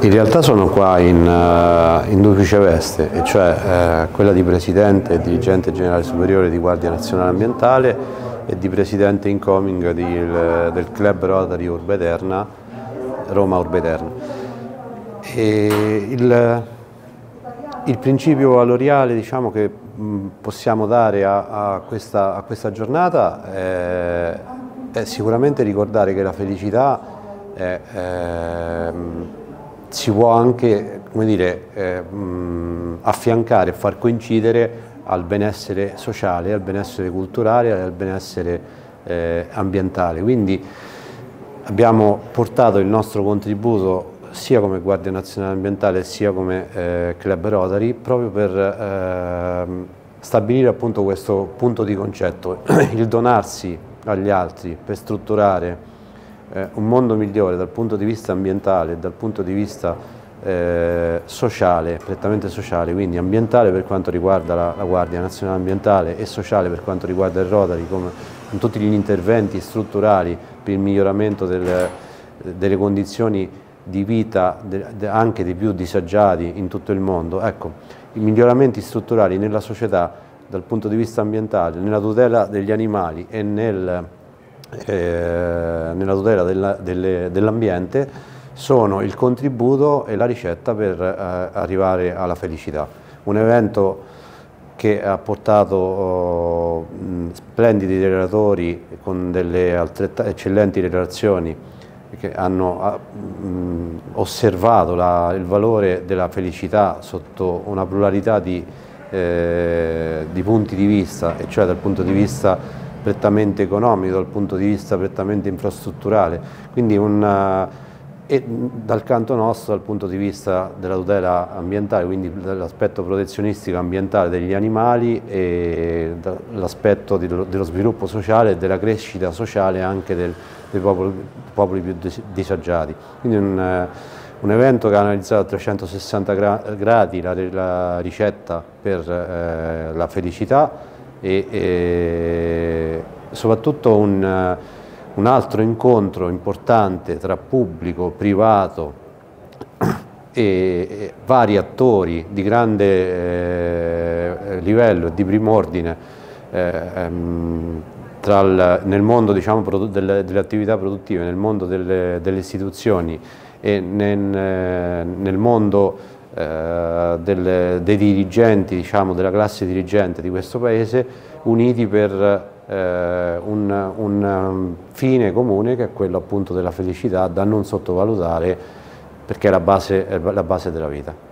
In realtà sono qua in duplice veste, e cioè quella di Presidente e Dirigente Generale Superiore di Guardia Nazionale Ambientale e di Presidente incoming del Club Rotary Urbe Eterna, Roma Urbe Eterna. Il principio valoriale, diciamo, che possiamo dare a questa giornata è sicuramente ricordare che la felicità si può anche, come dire, affiancare e far coincidere al benessere sociale, al benessere culturale e al benessere ambientale. Quindi abbiamo portato il nostro contributo sia come Guardia Nazionale Ambientale sia come Club Rotary proprio per stabilire appunto questo punto di concetto, il donarsi agli altri per strutturare un mondo migliore dal punto di vista ambientale e dal punto di vista sociale, prettamente sociale, quindi ambientale per quanto riguarda la Guardia Nazionale Ambientale e sociale per quanto riguarda il Rotary, con tutti gli interventi strutturali per il miglioramento delle condizioni di vita anche dei più disagiati in tutto il mondo. Ecco, i miglioramenti strutturali nella società dal punto di vista ambientale, nella tutela degli animali e nella tutela dell'ambiente sono il contributo e la ricetta per arrivare alla felicità. Un evento che ha portato splendidi relatori con delle eccellenti relazioni che hanno osservato il valore della felicità sotto una pluralità di punti di vista, e cioè dal punto di vista prettamente economico, dal punto di vista prettamente infrastrutturale, quindi e dal canto nostro dal punto di vista della tutela ambientale, quindi dell'aspetto protezionistico ambientale degli animali e dall'aspetto dello sviluppo sociale e della crescita sociale anche dei popoli più disagiati. Quindi un evento che ha analizzato a 360 gradi la ricetta per la felicità e soprattutto un altro incontro importante tra pubblico, privato e vari attori di grande livello e di prim'ordine nel mondo, diciamo, delle attività produttive, nel mondo delle istituzioni e nel mondo dei dirigenti, diciamo, della classe dirigente di questo Paese, uniti per un fine comune, che è quello appunto della felicità, da non sottovalutare perché è la base della vita.